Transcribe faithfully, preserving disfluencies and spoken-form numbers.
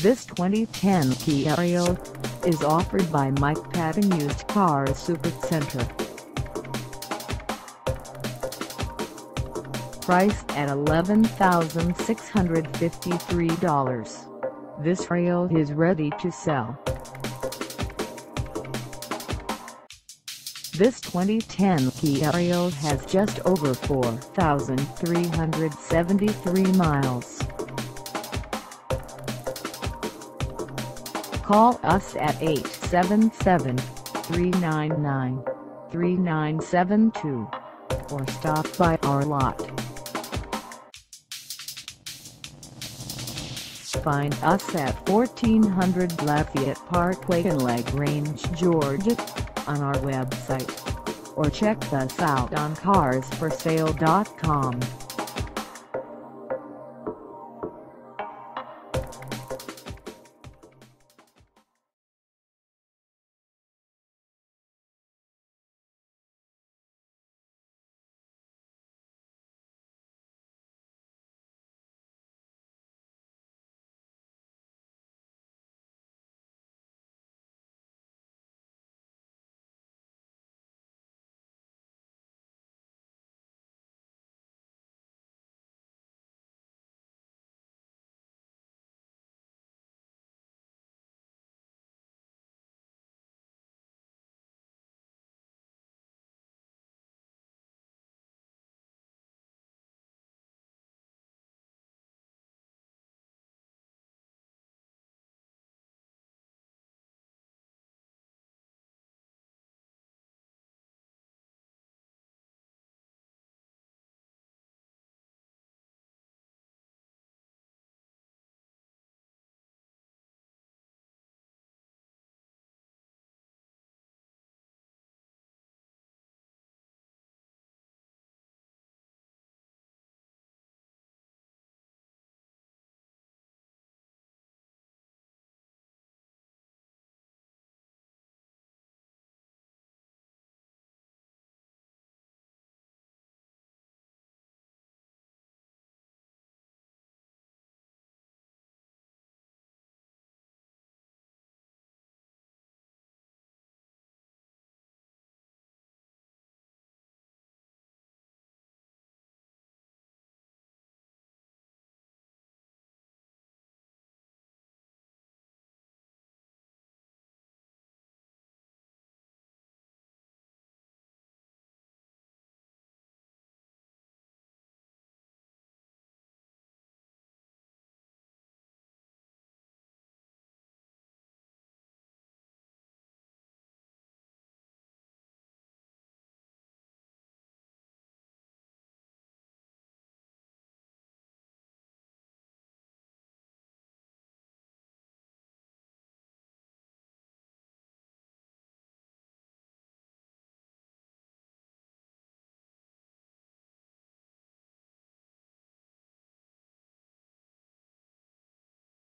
This twenty ten Kia Rio is offered by Mike Patton Used Cars Supercenter. Priced at eleven thousand six hundred fifty-three dollars, this Rio is ready to sell. This twenty ten Kia Rio has just over four thousand three hundred seventy-three miles. Call us at eight seven seven, three nine nine, three nine seven two or stop by our lot. Find us at fourteen hundred Lafayette Pkwy in LaGrange, Georgia, on our website, or check us out on cars for sale dot com.